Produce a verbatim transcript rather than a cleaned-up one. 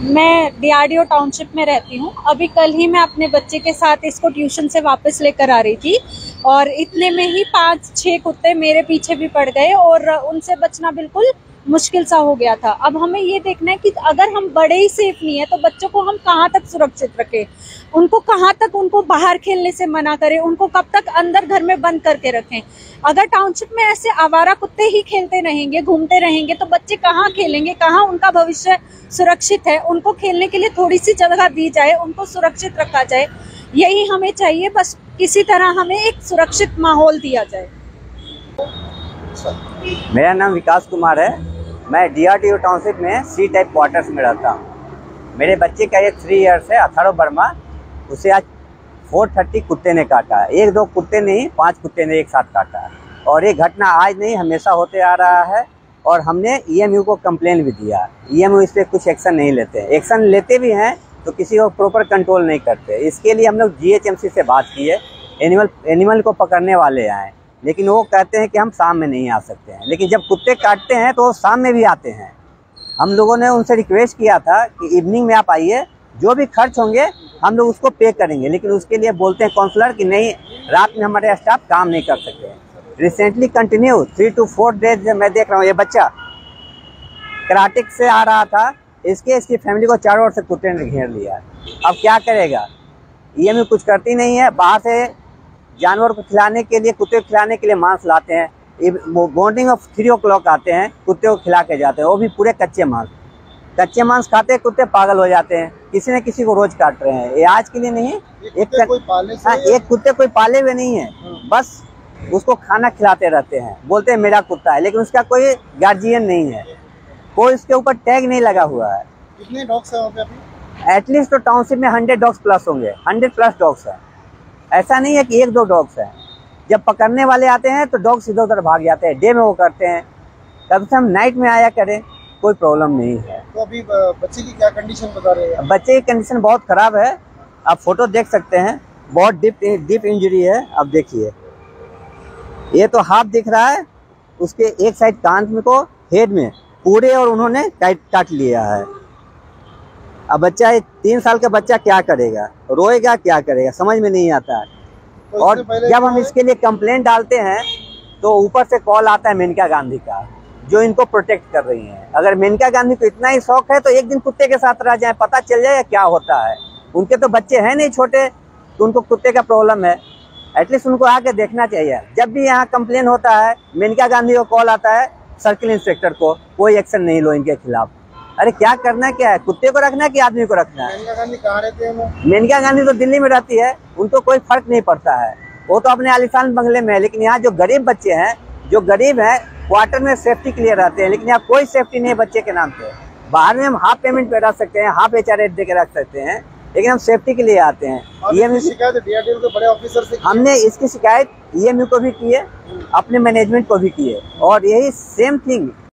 मैं DRDO township में रहती हूँ। अभी कल ही मैं अपने बच्चे के साथ इसको ट्यूशन से वापस लेकर आ रही थी और इतने में ही पांच छह कुत्ते मेरे पीछे भी पड़ गए और उनसे बचना बिल्कुल मुश्किल सा हो गया था। अब हमें ये देखना है कि अगर हम बड़े ही सेफ नहीं है तो बच्चों को हम कहाँ तक सुरक्षित रखें, उनको कहाँ तक उनको बाहर खेलने से मना करें, उनको कब तक अंदर घर में बंद करके रखें। अगर टाउनशिप में ऐसे आवारा कुत्ते ही खेलते रहेंगे, घूमते रहेंगे तो बच्चे कहाँ खेलेंगे, कहाँ उनका भविष्य सुरक्षित है। उनको खेलने के लिए थोड़ी सी जगह दी जाए, उनको सुरक्षित रखा जाए, यही हमें चाहिए। बस किसी तरह हमें एक सुरक्षित माहौल दिया जाए। मेरा नाम विकास कुमार है। मैं डीआरडीओ टाउनशिप में सी टाइप क्वार्टर्स में रहता हूँ। मेरे बच्चे का एज थ्री इयर्स है, अथर्व वर्मा। उसे आज फोर थर्टी कुत्ते ने काटा है। एक दो कुत्ते नहीं, पांच कुत्ते ने एक साथ काटा है। और ये घटना आज नहीं, हमेशा होते आ रहा है। और हमने ईएमयू को कंप्लेन भी दिया। ईएमयू इस पर कुछ एक्शन नहीं लेते। एक्शन लेते भी हैं तो किसी को प्रॉपर कंट्रोल नहीं करते। इसके लिए हम लोग जीएचएमसी से बात की है, एनिमल एनिमल को पकड़ने वाले आए, लेकिन वो कहते हैं कि हम शाम में नहीं आ सकते हैं। लेकिन जब कुत्ते काटते हैं तो वो शाम में भी आते हैं। हम लोगों ने उनसे रिक्वेस्ट किया था कि इवनिंग में आप आइए, जो भी खर्च होंगे हम लोग उसको पे करेंगे। लेकिन उसके लिए बोलते हैं काउंसलर कि नहीं, रात में हमारे स्टाफ काम नहीं कर सकते। Recently continue three two four days मैं देख रहा हूँ, ये बच्चा कराटे से आ रहा था, इसके इसकी फैमिली को चारों ओर से कुत्ते ने घेर लिया। अब क्या करेगा? ईएमयू कुछ करती नहीं है। बाहर से जानवर को खिलाने के लिए, कुत्ते को खिलाने के लिए मांस लाते हैं। Morning of three o'clock आते हैं, कुत्ते को खिला के जाते हैं, वो भी पूरे कच्चे मांस। कच्चे मांस खाते कुत्ते पागल हो जाते हैं। किसी न किसी को रोज काट रहे हैं। ये आज के लिए नहीं है, एक कोई पाले से हाँ, एक कुत्ते कोई पाले हुए नहीं है, बस उसको खाना खिलाते रहते हैं। बोलते हैं मेरा कुत्ता है, लेकिन उसका कोई गार्जियन नहीं है, कोई उसके ऊपर टैग नहीं लगा हुआ है। कितने डॉग्स हैं वहाँ पे अभी? एटलीस्ट तो टाउनशिप में हंड्रेड डॉग्स प्लस होंगे, हंड्रेड प्लस डॉग्स हैं। ऐसा नहीं है कि एक दो डॉग्स हैं। जब पकड़ने वाले आते हैं तो डॉग्स इधर उधर भाग जाते हैं। डे में वो करते हैं, कम से कम नाइट में आया करें, कोई प्रॉब्लम नहीं है। तो अभी बच्चे की क्या कंडीशन बता रहे हैं? बच्चे की कंडीशन बहुत खराब है। आप फोटो देख सकते हैं, बहुत डीप डीप इंजरी है। अब देखिए, ये तो हाथ दिख रहा है, उसके एक साइड कान में को हेड में पूरे और उन्होंने काट काट लिया है। अब बच्चा, तीन साल का बच्चा क्या करेगा? रोएगा, क्या करेगा? समझ में नहीं आता है। तो और जब हम इसके लिए कंप्लेंट डालते हैं तो ऊपर से कॉल आता है मेनका गांधी का, जो इनको प्रोटेक्ट कर रही हैं। अगर मेनका गांधी को इतना ही शौक है तो एक दिन कुत्ते के साथ रह जाए, पता चल जाए क्या होता है। उनके तो बच्चे हैं नहीं छोटे, तो उनको कुत्ते का प्रॉब्लम है। एटलीस्ट उनको आके देखना चाहिए। जब भी यहाँ कंप्लेन होता है, मेनका गांधी को कॉल आता है, सर्किल इंस्पेक्टर को, कोई एक्शन नहीं लो इनके खिलाफ। अरे क्या करना, क्या है? कुत्ते को रखना है कि आदमी को रखना है? मेनका गांधी कहाँ रहते हैं? मेनका गांधी तो दिल्ली में रहती है, उनको कोई फर्क नहीं पड़ता है। वो तो अपने आलिशान बंगले में है। लेकिन यहाँ जो गरीब बच्चे हैं, जो गरीब हैं, क्वार्टर में सेफ्टी के लिए रहते हैं। लेकिन यहाँ कोई सेफ्टी नहीं है बच्चे के नाम पे। बाहर में हम हाफ पेमेंट पे रख सकते हैं, हाफ एच आर रेट दे के रख सकते हैं, लेकिन हम सेफ्टी के लिए आते हैं। ईएमयू शिकायत डीआरडीओ के बड़े ऑफिसर से हमने इसकी शिकायत ईएमयू को भी की है, अपने मैनेजमेंट को भी की है, और यही सेम थिंग